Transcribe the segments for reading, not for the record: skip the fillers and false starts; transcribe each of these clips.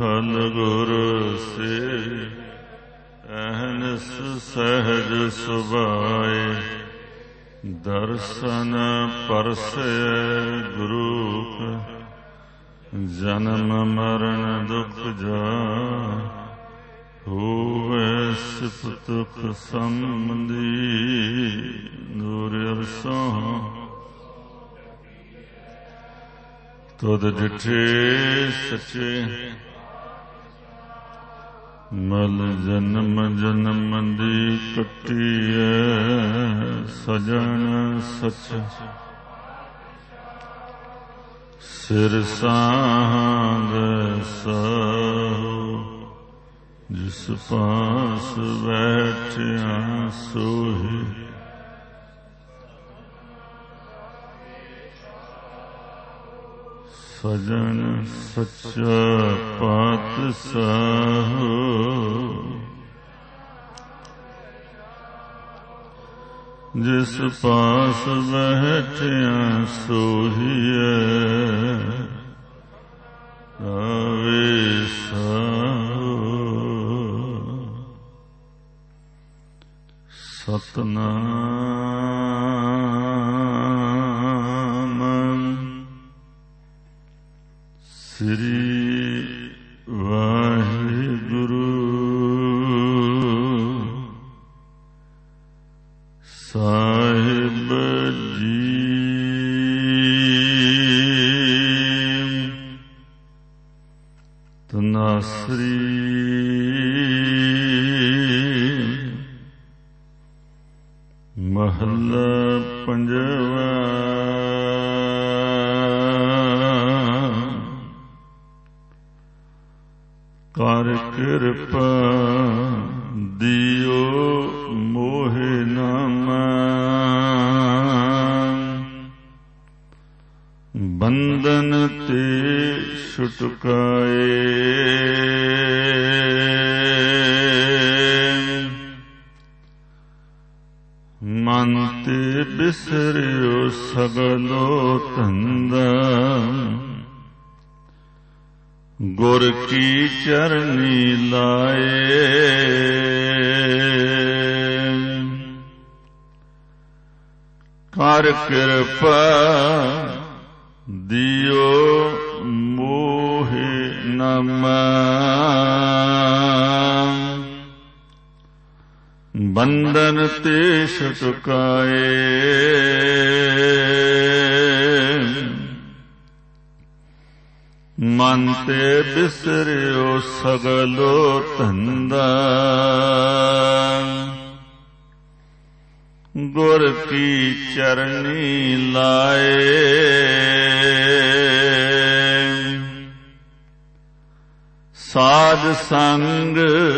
ਖਲ ਗੁਰ ਸੇਵੀ ਅਹਨਿਸ ਸਹਿਜ ਸੁਭਾਏ ਦਰਸ਼ਨ ਪਰਸੈ ਗੁਰੂ ਜਨਮ ਮਰਨ ਦੁਖ ਜਾਇ ਹੋਵੇ ਸਿਫਤੁਖ ਸੰਬੰਧੀ ਨੂਰ ਅਰਸਾਂ ਤੁਧ ਡਿਠੇ ਸੱਚੇ ਮਲ ਜਨਮ ਜਨਮ ਦੀ ਕੱਟੀਐ ਸਜਣ ਸੱਚ ਸਿਰ ਸਾਂਗ ਸਾਹੋ ਜਿਸ ਪਾਸ ਬੈਠਿਆ ਸੋਹੀ ਸਜਣ ਸੱਚਾ ਪਾਤਸ਼ਾਹ ਜਿਸ ਪਾਸ ਬੈਠਿਆ ਸੋਹੀਐ ਆਵੇ ਸਾਹੋ ਸਤਨਾਮ ਸ੍ਰੀ ਵਾਹਿਗੁਰੂ ਸਾਹਿਬ ਜੀ। ਤਨਾਸਰੀ ਮਹੱਲਾ ਪੰਜਵਾ। ਕਰ ਕਿਰਪਾ ਦਿਓ ਮੋਹਿ ਨਾਮਾ ਬੰਧਨ ਤੇ ਛੁਟਕਾਏ ਮਨ ਤੇ ਬਿਸਰਿਓ ਸਗਲੋ ਧੰਦਾ ਗੁਰ ਕੀ ਚਰਨੀ ਲਾਏ ਕਰ ਕਿਰਪਾ ਦਿਓ ਮੋਹਿ ਨਾਮਾ ਬੰਧਨ ਤੇ ਛੁਟਕਾਏ ਮਨ ਤੇ ਬਿਸਰਿਓ ਸਗਲੋ ਧੰਦਾ ਗੁਰ ਕੀ ਚਰਨੀ ਲਾਏ ਸਾਧ ਸੰਗ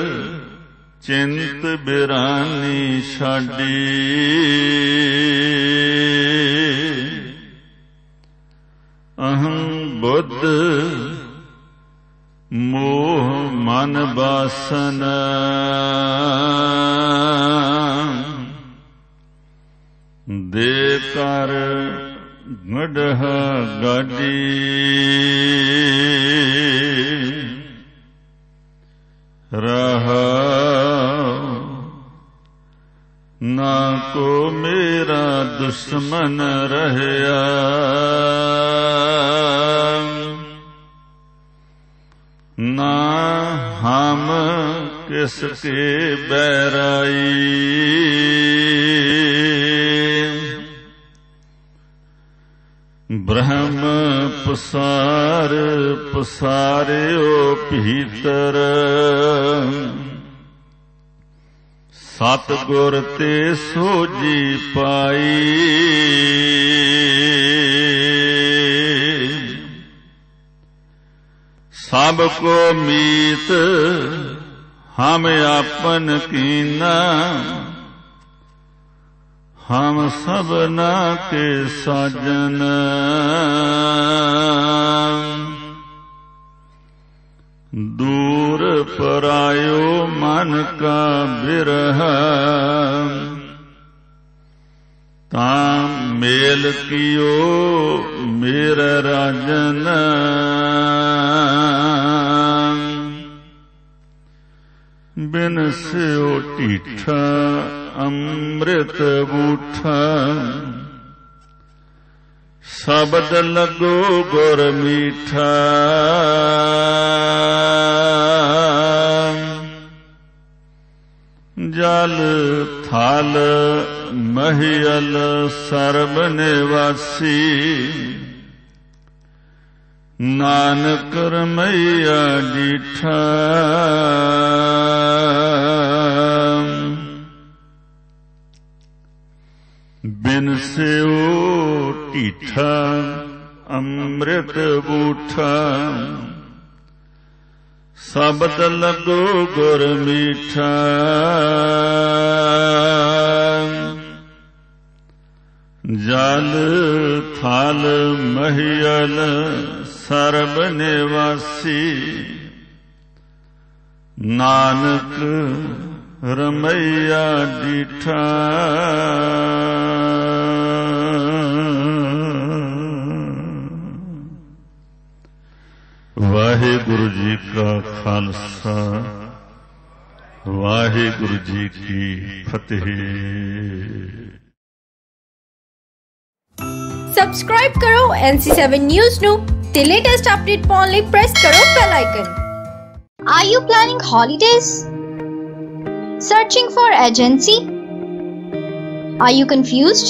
ਚਿੰਤ ਬਿਰਾਨੀ ਛਾਡੀ ਅਹੰ ਬੁੱਧ ਮੋਹ ਮਨ ਬਾਸਨ ਦੇ ਕਰ ਗੜ੍ਹ ਗਾਡੀ ਰਹਾ ਨਾ ਕੋ ਮੇਰਾ ਦੁਸ਼ਮਨ ਰਹਿਆ ਨਾ ਹਮ ਕਿਸ ਕੇ ਬੈਰਾਈ ਬ੍ਰਹਮ ਪਸਾਰ ਪਸਾਰਿਓ ਭੀਤਰ ਸਤਿਗੁਰ ਤੇ ਸੋਝੀ ਪਾਈ ਸਭ ਕੋ ਮੀਤ ਹਮ ਆਪਨ ਕੀਨਾ ਹਮ ਸਭਨਾ ਕੇ ਸਾਜਨ ਦੂਰ ਪਰਾਇਓ ਮਨ ਕਾ ਬਿਰਹ ਤਾਂ ਮੇਲ ਕੀਓ ਮੇਰਾ ਰਾਜਨ बिन स्यो टीठा अमृत बूठा शब्द लगो गुर मीठा जल थाल महियल सर्ब निवासी नानक रमैया डीठा बिन स्यो टीठा अमृत बूठा शब्द लगो गुर मीठा जल थाल महियल सर्ब निवासी नानक रमैया डीठा वाहिगुरु जी का खालसा वाहिगुरु जी की फतेह। सब्सक्राइब करो NC7 न्यूज़ ਨੂੰ ਤੇ ਲੇਟੈਸਟ ਅਪਡੇਟ ਪਾਉਣ ਲਈ ਪ੍ਰੈਸ ਕਰੋ bell icon. Are you planning holidays? Searching for agency? Are you confused?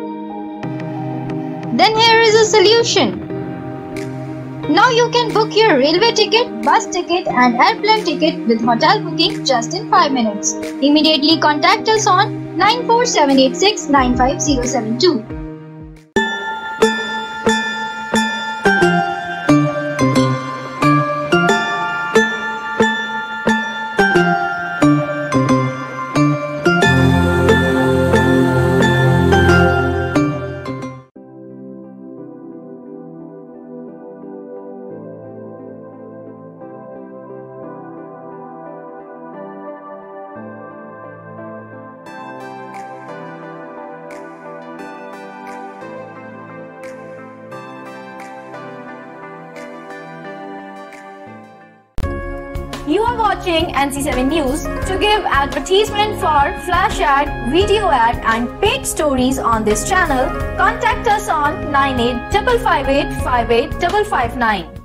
Then here is a solution. Now you can book your railway ticket, bus ticket and airplane ticket with hotel booking just in 5 minutes. Immediately contact us on 94786 95072. You are watching NC7 News. To give advertisement for flash ad, video ad and paid stories on this channel, contact us on 9855858559.